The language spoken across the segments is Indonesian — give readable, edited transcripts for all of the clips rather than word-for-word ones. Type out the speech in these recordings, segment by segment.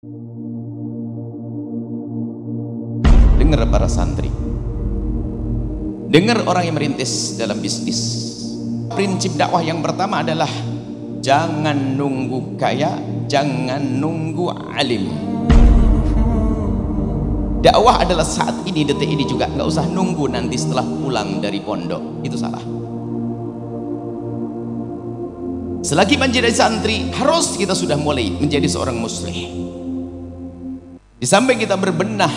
Dengar para santri, dengar orang yang merintis dalam bisnis. Prinsip dakwah yang pertama adalah jangan nunggu kaya, jangan nunggu alim. Dakwah adalah saat ini, detik ini juga, nggak usah nunggu nanti setelah pulang dari pondok. Itu salah. Selagi menjadi santri, harus kita sudah mulai menjadi seorang muslih. Di samping kita berbenah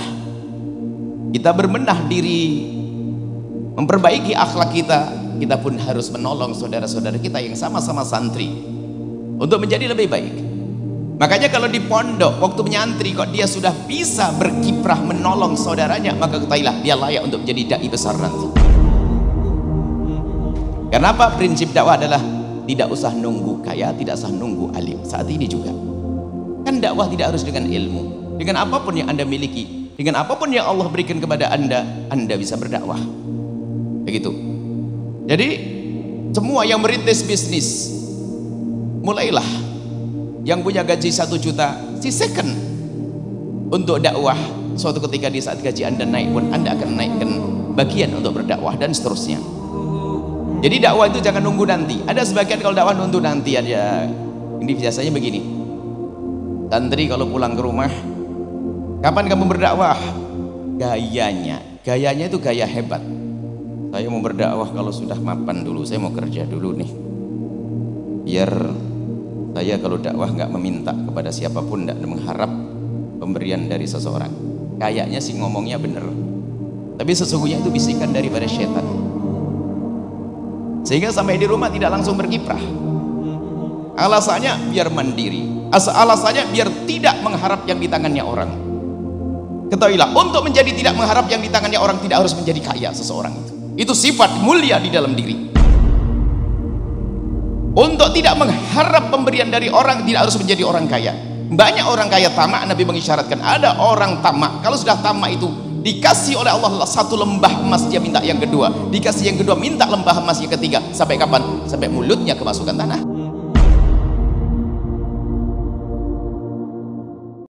diri, memperbaiki akhlak kita pun harus menolong saudara-saudara kita yang sama-sama santri untuk menjadi lebih baik. Makanya kalau di pondok waktu menyantri kok dia sudah bisa berkiprah menolong saudaranya, maka ketahuilah dia layak untuk menjadi dai besar nanti. Kenapa? Prinsip dakwah adalah tidak usah nunggu kaya, tidak usah nunggu alim. Saat ini juga kan dakwah tidak harus dengan ilmu, dengan apapun yang Anda miliki, dengan apapun yang Allah berikan kepada Anda bisa berdakwah. Begitu. Jadi semua yang merintis bisnis, mulailah. Yang punya gaji 1 juta, sisihkan untuk dakwah. Suatu ketika di saat gaji Anda naik pun Anda akan naikkan bagian untuk berdakwah dan seterusnya. Jadi dakwah itu jangan nunggu nanti. Ada sebagian kalau dakwah nunggu nanti aja. Ini biasanya begini. Santri kalau pulang ke rumah, kapan kamu berdakwah? Gayanya itu gaya hebat. Saya mau berdakwah kalau sudah mapan dulu, saya mau kerja dulu nih. Biar saya kalau dakwah nggak meminta kepada siapapun, nggak mengharap pemberian dari seseorang. Kayaknya sih ngomongnya bener, tapi sesungguhnya itu bisikan daripada setan. Sehingga sampai di rumah tidak langsung berkiprah. Alasannya biar mandiri, alasannya biar tidak mengharap yang di tangannya orang. Ketahuilah, untuk menjadi tidak mengharap yang di tangannya orang tidak harus menjadi kaya seseorang itu. Itu sifat mulia di dalam diri. Untuk tidak mengharap pemberian dari orang tidak harus menjadi orang kaya. Banyak orang kaya tamak, Nabi mengisyaratkan ada orang tamak. Kalau sudah tamak itu dikasih oleh Allah 1 lembah emas, dia minta yang kedua, dikasih yang kedua minta lembah emas yang ketiga. Sampai kapan? Sampai mulutnya kemasukan tanah.